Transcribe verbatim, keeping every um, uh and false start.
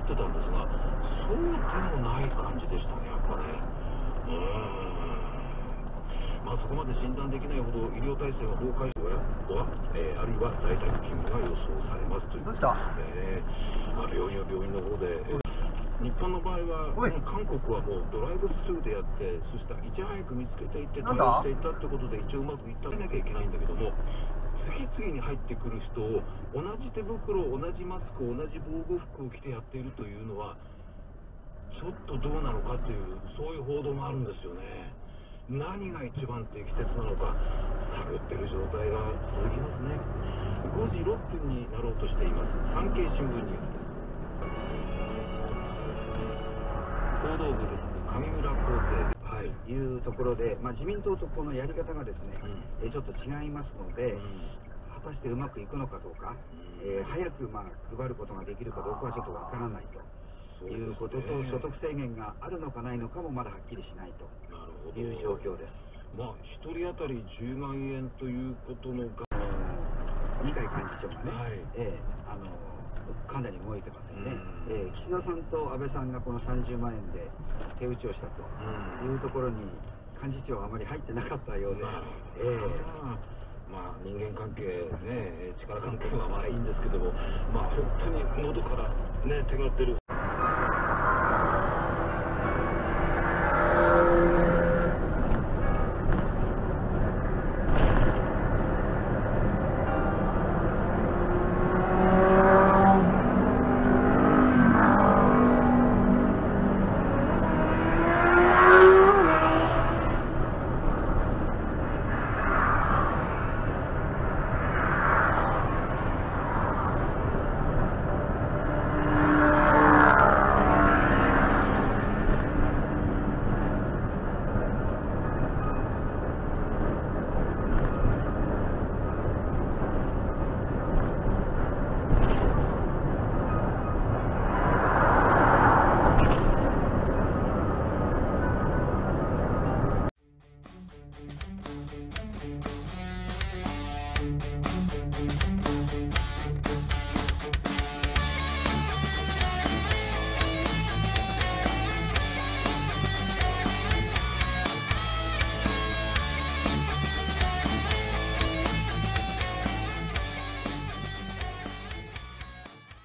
ってたんですが、そうでもない感じでしたね、やっぱね。うーん、まあ、そこまで診断できないほど医療体制が崩壊は、えー、あるいは在宅勤務が予想されますということですね。まあ、病院は病院の方で、えー日本の場合は、韓国はもうドライブスルーでやって、そしていち早く見つけていって対応していったってことで一応うまくいったなきゃいけないんだけども、次々に入ってくる人を同じ手袋、同じマスク、同じ防護服を着てやっているというのはちょっとどうなのかという、そういう報道もあるんですよね。何が一番適切なのか探ってる状態が続きますね。ごじろっぷんになろうとしています。産経新聞ニュースです。報道部です。上村康生、はい、いうところで、まあ、自民党とこのやり方がですね、うん、えちょっと違いますので、うん、果たしてうまくいくのかどうか、うん、えー、早くまあ配ることができるかどうかはちょっとわからないということと、ね、所得制限があるのかないのかもまだはっきりしないという状況です。まあ、ひとり当たりじゅうまんえんということのが、二階幹事長がね、はい、えー、あのかなり動いてますよね、うん、えー、岸田さんと安倍さんがこのさんじゅうまんえんで手打ちをしたというところに幹事長はあまり入ってなかったようで、えー、まあ人間関係ね、力関係はまあいいんですけども、まあ本当に喉からね手が出る